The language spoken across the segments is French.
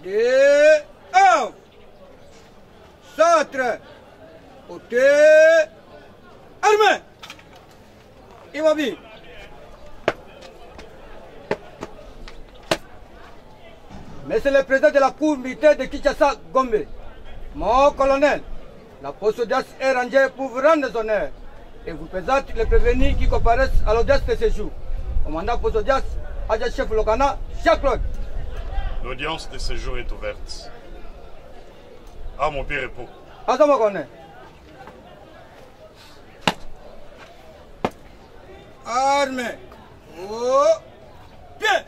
Des off. Centre. Côté. Armée. Immobile. Monsieur le président de la cour militaire de Kinshasa, Gombe, mon colonel, la poste d'audience est rangée pour vous rendre des honneurs et vous présente les prévenus qui comparaissent à l'audience de ce jour. Commandant poste d'audience, adjudant chef Lokana, Jacques-Claude. L'audience de ce jour est ouverte. À mon pied repos. À mon colonel. Armée. Oh. Bien.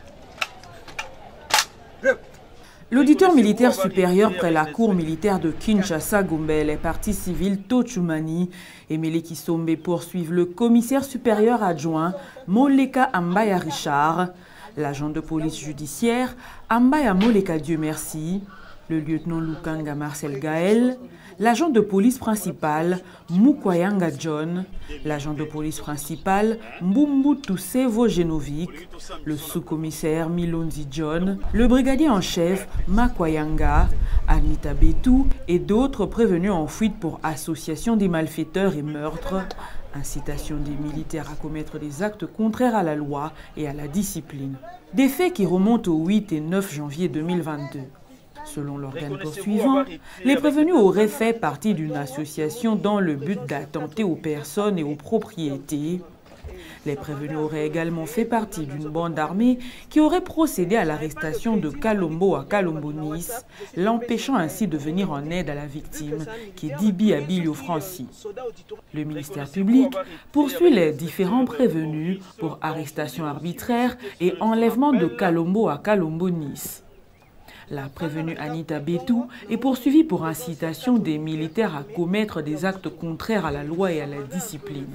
L'auditeur militaire supérieur près la cour militaire de Kinshasa, Gombe, les parties civiles Tochumani et Meleki Sombe poursuivent le commissaire supérieur adjoint Moleka Ambaya Richard, l'agent de police judiciaire Ambaya Moleka Dieu merci, le lieutenant Lukanga Marcel Gaël, l'agent de police principal Mukwayanga John, l'agent de police principal Mbumbu Tusevo Genovic, le sous-commissaire Milonzi John, le brigadier en chef Makwayanga, Anita Betou et d'autres prévenus en fuite pour association des malfaiteurs et meurtres, incitation des militaires à commettre des actes contraires à la loi et à la discipline. Des faits qui remontent au 8 et 9 janvier 2022. Selon l'organe poursuivant, les prévenus auraient fait partie d'une association dans le but d'attenter aux personnes et aux propriétés. Les prévenus auraient également fait partie d'une bande armée qui aurait procédé à l'arrestation de Kalombo à Kalombo-Nice, l'empêchant ainsi de venir en aide à la victime, qui est Dibi Abilio-Franci. Le ministère public poursuit les différents prévenus pour arrestation arbitraire et enlèvement de Kalombo à Kalombo-Nice. La prévenue Anita Betou est poursuivie pour incitation des militaires à commettre des actes contraires à la loi et à la discipline.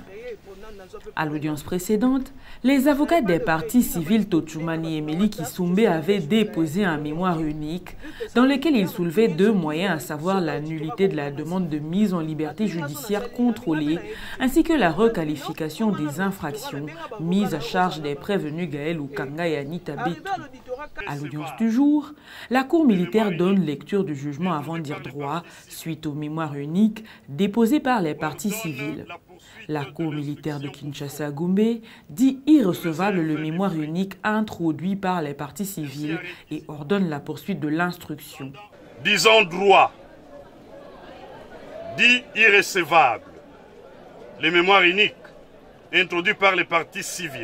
À l'audience précédente, les avocats des parties civiles Tochumani et Meleki Sombe avaient déposé un mémoire unique dans lequel ils soulevaient deux moyens, à savoir la nullité de la demande de mise en liberté judiciaire contrôlée ainsi que la requalification des infractions mises à charge des prévenus Gaël Lukanga et Anita Betou. À l'audience du jour, la Cour militaire donne lecture du jugement avant dire droit suite au mémoire unique déposé par les parties civiles. La Cour militaire de Kinshasa-Gombe dit irrecevable le mémoire unique introduit par les parties civiles et ordonne la poursuite de l'instruction. Disons droit, dit irrecevable, le mémoire unique introduit par les parties civiles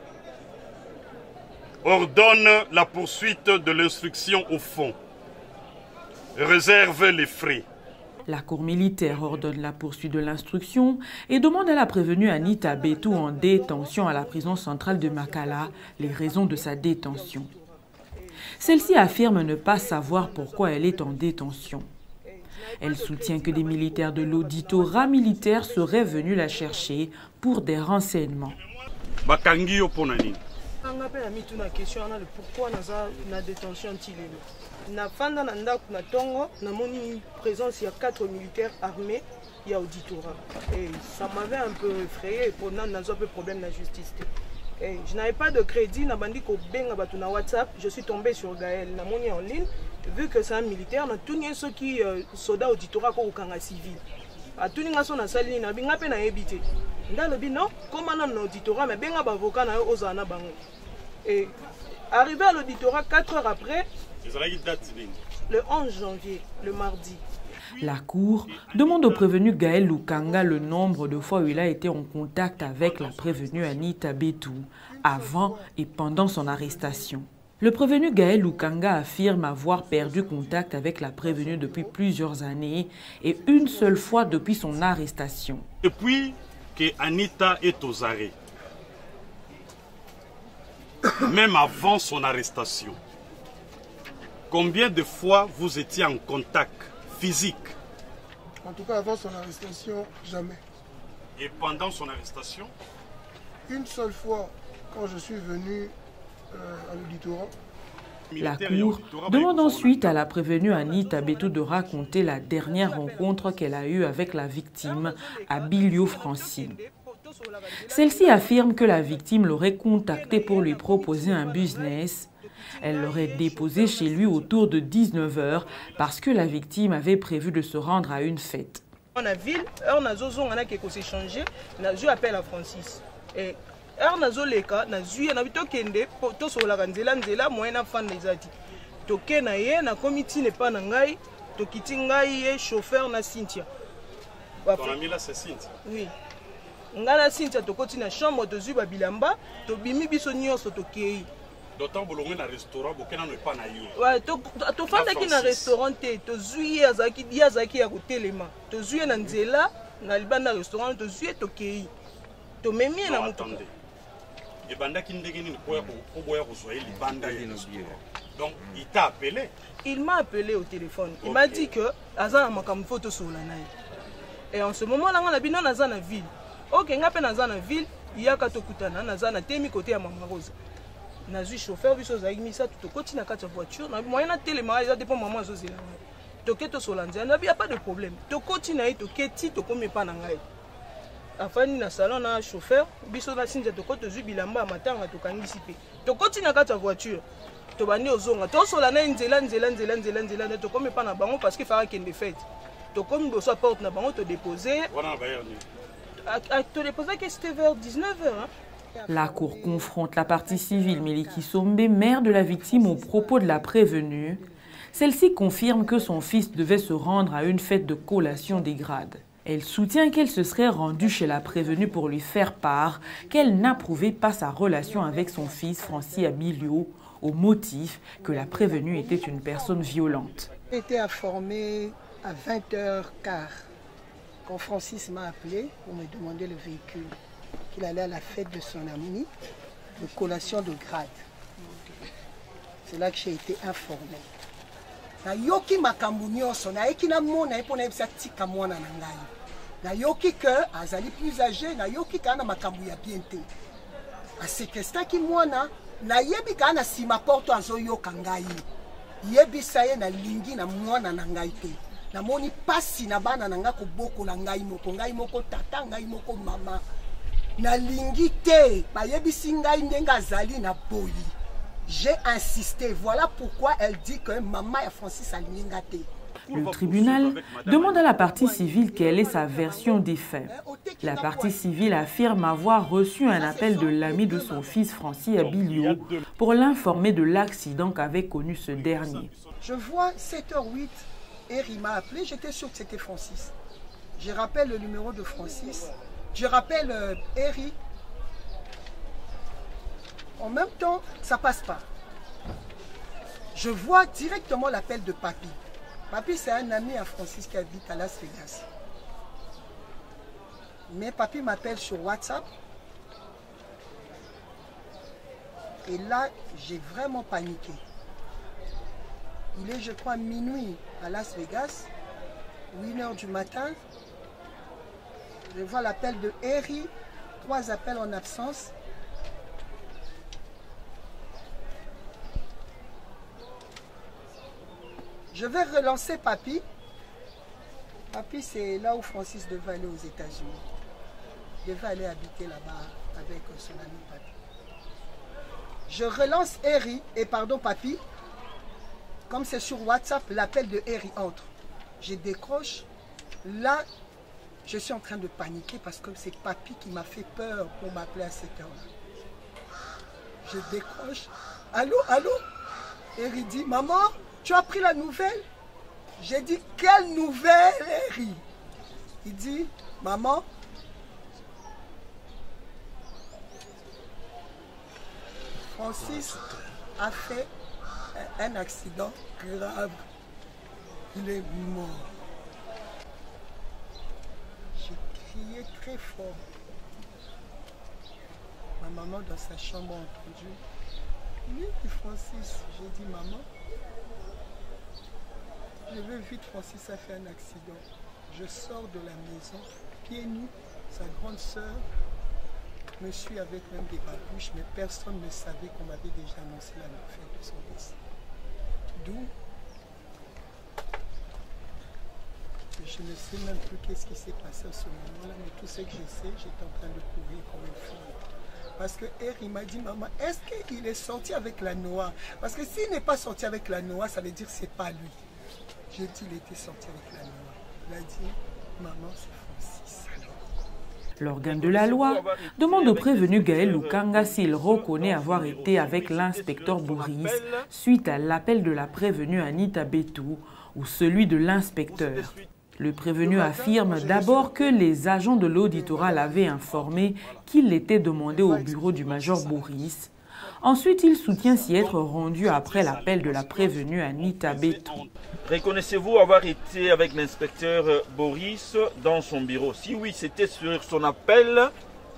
ordonne la poursuite de l'instruction au fond, réserve les frais. La Cour militaire ordonne la poursuite de l'instruction et demande à la prévenue Anita Betou en détention à la prison centrale de Makala les raisons de sa détention. Celle-ci affirme ne pas savoir pourquoi elle est en détention. Elle soutient que des militaires de l'auditorat militaire seraient venus la chercher pour des renseignements. Pourquoi na détention na fanda na ndako na tongo na moni présence il y a 4 militaires armés il y a auditorat et ça m'avait un peu effrayé pour nan un peu problème de la justice et je n'avais pas de crédit na bandi ko benga batu na WhatsApp je suis tombé sur Gaël na moni en ligne vu que c'est un militaire na tout ceux qui soda auditorat ko kanga civil a tout nga so na sali na binga pe na ebité ndalo bino comment na auditorat mais benga ba avocat na ozana bango et arrivé à l'auditorat 4 heures après le 11 janvier, le mardi. La Cour demande au prévenu Gaël Lukanga le nombre de fois où il a été en contact avec la prévenue Anita Betou, avant et pendant son arrestation. Le prévenu Gaël Lukanga affirme avoir perdu contact avec la prévenue depuis plusieurs années et une seule fois depuis son arrestation. Depuis que Anita est aux arrêts, même avant son arrestation, combien de fois vous étiez en contact physique? En tout cas, avant son arrestation, jamais. Et pendant son arrestation? Une seule fois, quand je suis venu à l'auditorat. La Cour demande ensuite à la prévenue Anita Betou de raconter la dernière rencontre qu'elle a eue avec la victime, Abilio-Franci. Celle-ci affirme que la victime l'aurait contactée pour lui proposer un business, Elle l'aurait déposé chez lui autour de 19 h parce que la victime avait prévu de se rendre à une fête. Dans la ville, on a s'échangé, on appelle à Francis. Et on a zoleka, on a zui, on a vite kende, to so la nzela moyen fan des ati. To kena ye na comité n'est pas nangai, to kitingai ye chauffeur na Cynthia. Ton ami là c'est Cynthia. Oui. Ngana Cynthia to koti na chambre to zui babilamba, to bimi biso nyonso to kei. D'autant bolongé na restaurant bokena no pas na yo. Ouais, to fanda ki na restaurant te, to zui azaki ya kotelema. To zui na nzela na libanda restaurant to zui to kei. To memi na mutu. Et banda qui ndegeni ko boya ko soyeli banda. Donc il t'a appelé. Il m'a appelé au téléphone. Il m'a dit que azana makambo photo sur la naï. Et en ce moment là on a bino na zana ville. OK, ngape na zana ville, il y a ka tokutana na zana temi côté ya Mama Rose. Na zui chauffeur biso za imisa to koti na kati voiture, na moyen na téléma, ça dépend maman zozela. Toketo sur la nzela, il y a pas de problème. To koti na to keti to komi pa na ngai. Afani na salon na chauffeur, biso na Cynthia to koto zui bilamba matanga to kangisi pe. To koti na kati voiture. To bandi ozonga. To sola na nzela to komi pa na bango parce qu'il fera kende fête. To komi bo so porte na bango to déposer. Wana ba yoni. To déposer que c'était vers 19 h hein. La cour confronte la partie civile Miliki Sombe, mère de la victime, aux propos de la prévenue. Celle-ci confirme que son fils devait se rendre à une fête de collation des grades. Elle soutient qu'elle se serait rendue chez la prévenue pour lui faire part qu'elle n'approuvait pas sa relation avec son fils Francis Abilio, au motif que la prévenue était une personne violente. J'ai été informée à 20h15 quand Francis m'a appelé pour me demander le véhicule. Il allait à la fête de son ami de collation de grade. C'est là que j'ai été informé. Na yoki makambu nyonso na ekina mona epona ebisa tika mwana na ngai. Na yoki que azali plus âgé na yoki kana makambu ya biente. A séquestaki mwana na yebi kana sima porto azoyoka ngai. Yebisa ye na lingi na mwana na ngai te. Na moni pasi na bana na nga ko bokola ngai moko tata ngai moko mama. Na lingi te, ba yebisi ngai ndenga azali na boyi. J'ai insisté, voilà pourquoi elle dit que maman et Francis alinga te. Le tribunal demande à la partie civile quelle est sa version des faits. La partie civile affirme avoir reçu un appel de l'ami de son fils Francis Abilio pour l'informer de l'accident qu'avait connu ce dernier. Je vois 7h08, Eri m'a appelé, j'étais sûr que c'était Francis. Je rappelle le numéro de Francis. Je rappelle Eri. En même temps, ça passe pas. Je vois directement l'appel de Papi. Papi, c'est un ami à Francis qui habite à Las Vegas. Mais Papi m'appelle sur WhatsApp. Et là, j'ai vraiment paniqué. Il est, je crois, minuit à Las Vegas, 1h du matin. Je vois l'appel de Eri, 3 appels en absence. Je vais relancer Papi. Papi, c'est là où Francis devait aller aux États-Unis. Il devait aller habiter là-bas avec son ami Papi. Je relance Eri, et pardon Papi. Comme c'est sur WhatsApp, l'appel de Eri entre. Je décroche. Là, je suis en train de paniquer parce que c'est Papi qui m'a fait peur pour m'appeler à cette heure-là. Je décroche. Allô, allô? Eri dit, maman, tu as pris la nouvelle? J'ai dit, quelle nouvelle, Eri? Il dit, maman, Francis a fait un accident grave. Il est mort. J'ai crié très fort. Ma maman dans sa chambre a entendu. Oui, Francis. J'ai dit, maman, je vais vite, Francis a fait un accident. Je sors de la maison, pieds nus, sa grande sœur me suit avec même des babouches, mais personne ne savait qu'on m'avait déjà annoncé la nouvelle de son décès. D'où je ne sais même plus qu'est-ce qui s'est passé à ce moment-là, mais tout ce que je sais, j'étais en train de courir comme une fille. Parce que il m'a dit, maman, est-ce qu'il est sorti avec la Noah? Parce que s'il n'est pas sorti avec la Noah, ça veut dire que ce n'est pas lui. J'ai dit, il était sorti avec la Noah. Il a dit, maman, c'est Francis. L'organe de la loi demande au prévenu Gaël Lukanga s'il reconnaît avoir été avec l'inspecteur Boris suite à l'appel de la prévenue Anita Betou ou celui de l'inspecteur. Le prévenu affirme d'abord que les agents de l'auditorat l'avaient informé qu'il était demandé au bureau du major Boris. Ensuite, il soutient s'y être rendu après l'appel de la prévenue Anita Betou. Reconnaissez-vous avoir été avec l'inspecteur Boris dans son bureau? Si oui, c'était sur son appel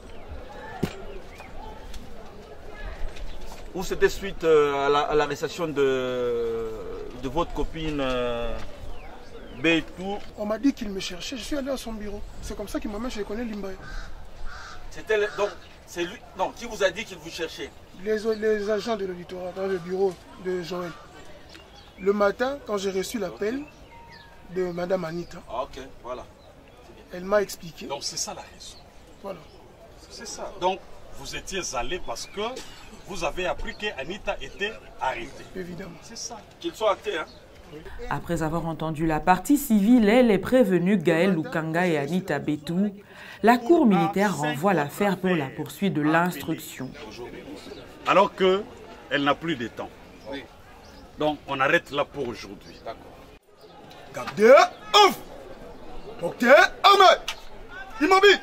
ou c'était suite à l'arrestation de votre copine Betou? On m'a dit qu'il me cherchait, je suis allé à son bureau. C'est comme ça qu'il m'a mis chez Colonel Limbaye. C'était donc c'est lui, non, qui vous a dit qu'il vous cherchait? Les agents de l'auditorat dans le bureau de Joël. Le matin, quand j'ai reçu l'appel de Madame Anita, ok, voilà. Elle m'a expliqué. Donc c'est ça la raison. Voilà. C'est ça. Donc vous étiez allé parce que vous avez appris qu'Anita était arrêtée. Évidemment. C'est ça. Qu'ils soient arrêtés, hein? Après avoir entendu la partie civile et les prévenus Gaël Lukanga et Anita Betou, la cour militaire renvoie l'affaire pour la poursuite de l'instruction. Alors qu'elle n'a plus de temps. Donc on arrête là pour aujourd'hui. Gardez, ouf! Docteur Ahmed! Immobile!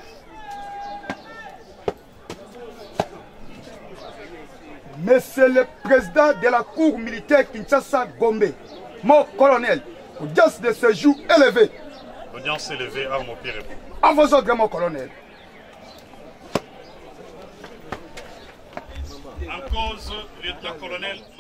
Monsieur le président de la cour militaire Kinshasa Gombe, mon colonel, audience de séjour élevée. Audience élevée, arme au pied. À vos ordres, mon colonel. En cause, lieutenant-colonel